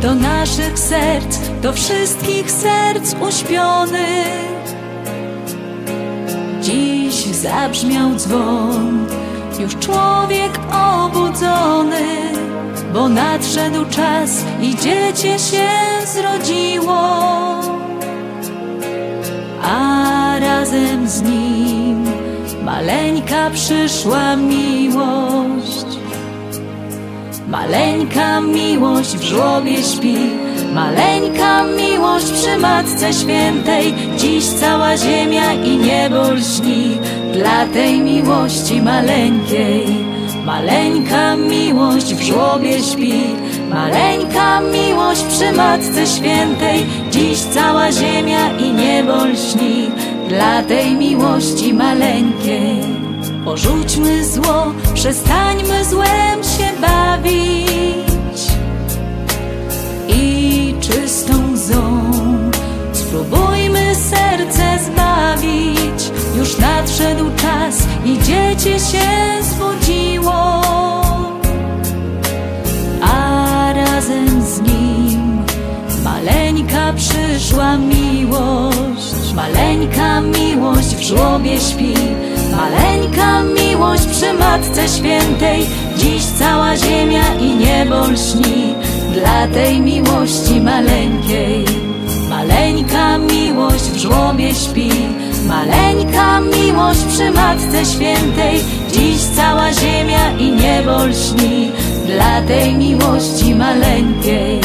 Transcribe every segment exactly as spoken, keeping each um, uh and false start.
do naszych serc, do wszystkich serc uśpionych. Dziś zabrzmiał dzwon, już człowiek obudzony, bo nadszedł czas i dziecię się zrodziło, a razem z nim maleńka przyszła miłość. Maleńka miłość w żłobie śpi, maleńka miłość przy Matce Świętej. Dziś cała ziemia i niebo lśni dla tej miłości maleńkiej. Maleńka miłość w żłobie śpi, maleńka miłość przy Matce Świętej. Dziś cała ziemia i niebo lśni dla tej miłości maleńkiej. Porzućmy zło, przestańmy złem się bawić i czystą łzą spróbujmy serce zbawić. Już nadszedł czas i dziecię się zbudziło, a razem z nim maleńka przyszła miłość. Maleńka miłość w żłobie śpi, maleńka miłość przy Matce Świętej. Dziś cała ziemia i niebo lśni dla tej miłości maleńkiej. Maleńka miłość w żłobie śpi, maleńka miłość przy Matce Świętej. Dziś cała ziemia i niebo lśni dla tej miłości maleńkiej.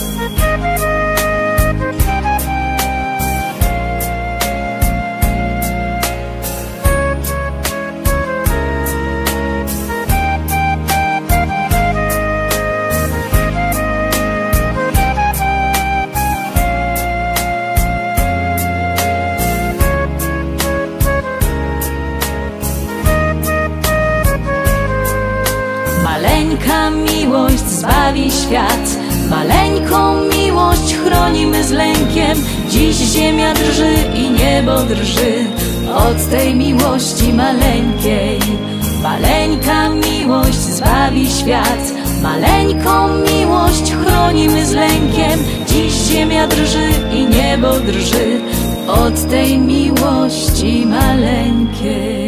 Maleńka miłość zbawi świat, maleńką miłość chronimy z lękiem. Dziś ziemia drży i niebo drży od tej miłości maleńkiej. Maleńka miłość zbawi świat, maleńką miłość chronimy z lękiem. Dziś ziemia drży i niebo drży od tej miłości maleńkiej.